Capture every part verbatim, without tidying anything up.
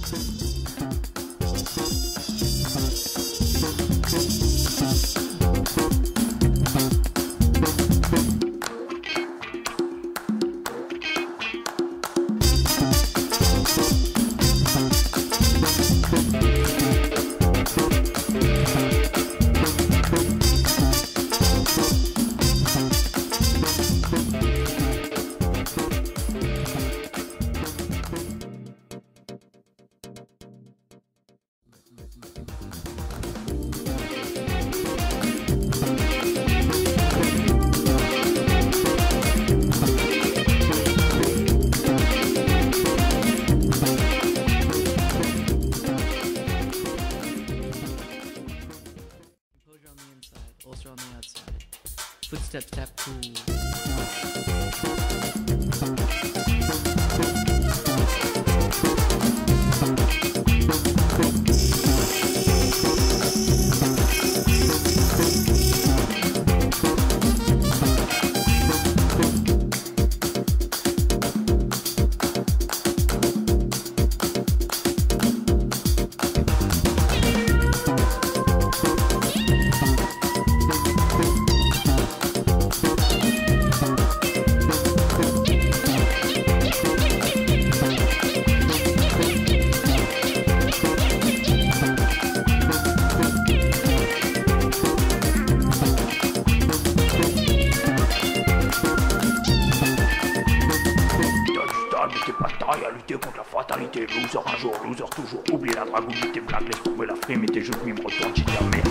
Ulcer on the outside. Footsteps tap cool. Bataille à lutter contre la fatalité, loser un jour, loser toujours. Oublie la drague, oublie tes blagues, laisse tomber la frime et tes jeux de mime, retourne t'y dire merde.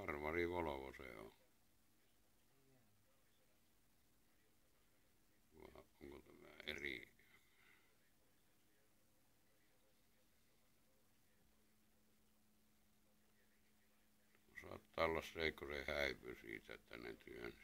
Arvari Volvo se on. Vai onko tämä eri? Saattaa olla se, kun se häipyi siitä, että ne työnsi.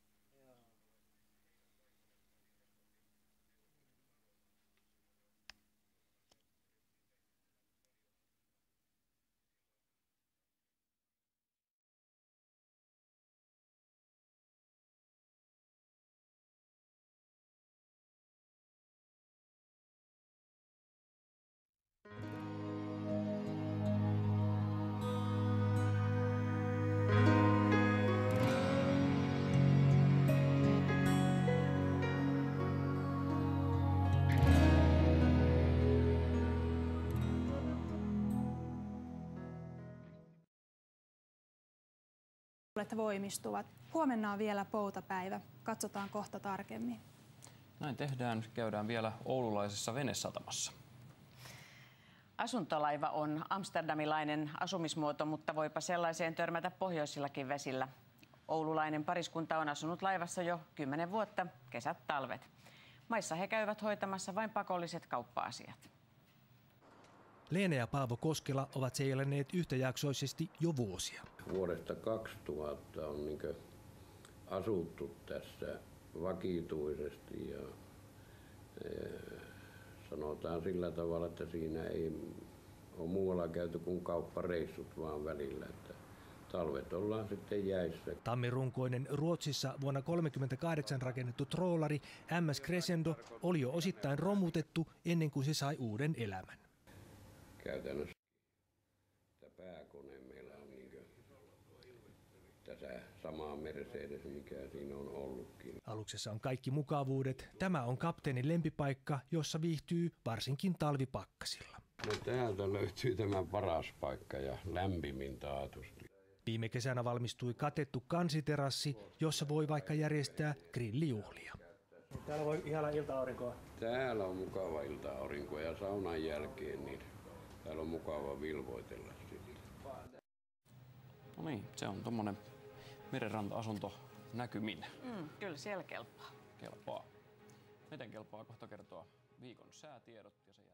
voimistuvat. Huomenna on vielä poutapäivä. Katsotaan kohta tarkemmin. Näin tehdään. Käydään vielä oululaisessa venesatamassa. Asuntolaiva on amsterdamilainen asumismuoto, mutta voipa sellaiseen törmätä pohjoisillakin vesillä. Oululainen pariskunta on asunut laivassa jo kymmenen vuotta, kesät talvet. Maissa he käyvät hoitamassa vain pakolliset kauppa-asiat. Leena ja Paavo Koskela ovat seilanneet yhtäjaksoisesti jo vuosia. Vuodesta kaksituhatta on niin kuin asuttu tässä vakituisesti ja e, sanotaan sillä tavalla, että siinä ei ole muualla käyty kuin kauppareissut vaan välillä. Että talvet ollaan sitten jäissä. Tammirunkoinen Ruotsissa vuonna tuhatyhdeksänsataakolmekymmentäkahdeksan rakennettu troolari M S Crescendo oli jo osittain romutettu ennen kuin se sai uuden elämän. Käytännössä tämä pääkone meillä on niin tässä samaa Mercedes, mikä siinä on ollutkin. Aluksessa on kaikki mukavuudet. Tämä on kapteenin lempipaikka, jossa viihtyy varsinkin talvipakkasilla. No täältä löytyy tämä paras paikka ja lämpimin taatusti. Viime kesänä valmistui katettu kansiterassi, jossa voi vaikka järjestää grillijuhlia. Täällä voi ihana ilta-aurinkoa. Täällä on mukava ilta-aurinko ja saunan jälkeen niin täällä on mukava vilvoitella sitten. No niin, se on tommonen merenranta-asunto näkymin. Mm, kyllä siellä kelpaa. Kelpaa. Miten kelpaa kohta kertoa viikon säätiedot ja sen